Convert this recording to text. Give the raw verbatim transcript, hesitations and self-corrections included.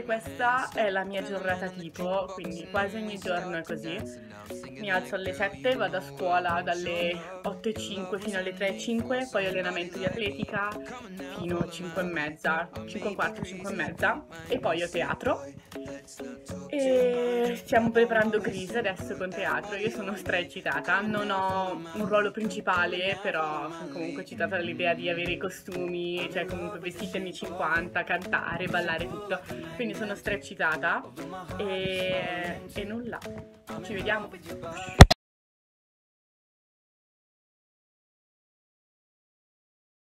questa è la mia giornata tipo, quindi quasi ogni giorno è così. Mi alzo alle sette, vado a scuola dalle otto e cinque fino alle tre e cinque, poi allenamento di atletica fino a cinque e mezza, cinque e un quarto, cinque e mezza, e poi ho teatro. E stiamo preparando Grease adesso con teatro, io sono stra eccitata, non ho un ruolo principale, però sono comunque eccitata dall'idea di avere i costumi, cioè comunque vestiti anni cinquanta, cantare, ballare tutto, quindi sono stra eccitata e, e nulla, ci vediamo.